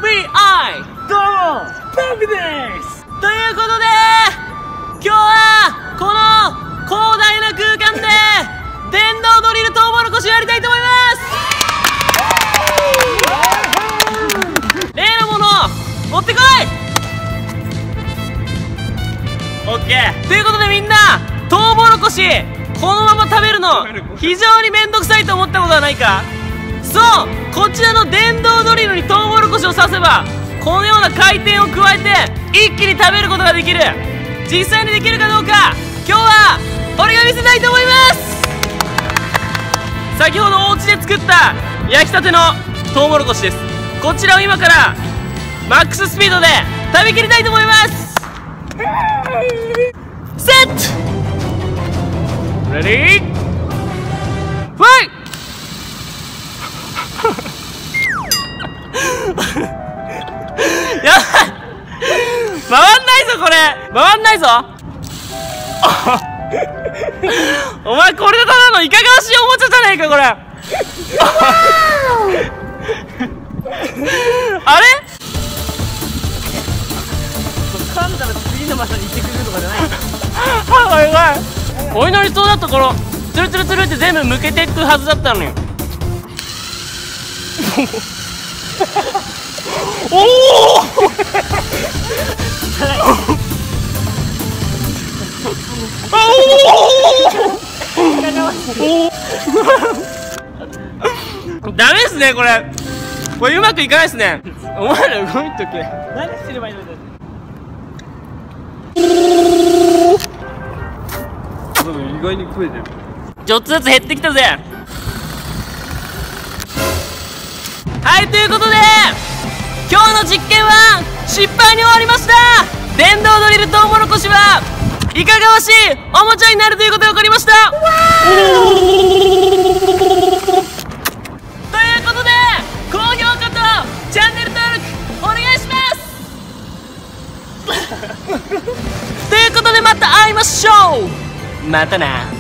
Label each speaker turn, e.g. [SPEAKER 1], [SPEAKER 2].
[SPEAKER 1] FBI。
[SPEAKER 2] どうもパグです。
[SPEAKER 1] ということで今日はこの広大な空間で電動ドリルトウモロコシをやりたいと思います。例のものを持ってこい。オッケー。ということでみんな、トウモロコシこのまま食べるの非常にめんどくさいと思ったことはないか。そう、こちらの電動ドリルにトウモロコシを刺せばこのような回転を加えて一気に食べることができる。実際にできるかどうか今日は俺が見せたいと思います。先ほどお家で作った焼きたてのトウモロコシです。こちらを今からマックススピードで食べきりたいと思います。セットレディーファイやばい、回んないぞこれ、回んないぞお前これでただのいかがわしいおもちゃじゃねえかこれあれ噛んだら次の場所に行ってくれるとかじゃないお祈りそうだったこのツルツルツルって全部向けていくはずだったのにおおダメっすねこれうまくいかないっすね。お前ら動いとけ。何すればいいのだ。
[SPEAKER 2] 意外に食えてる。
[SPEAKER 1] ちょっとずつ減ってきたぜ。はい、ということで今日の実験は失敗に終わりました。電動ドリルトウモロコシはいかがわしいおもちゃになるということが分かりました。ということで高評価とチャンネル登録お願いしますということでまた会いましょう。またな。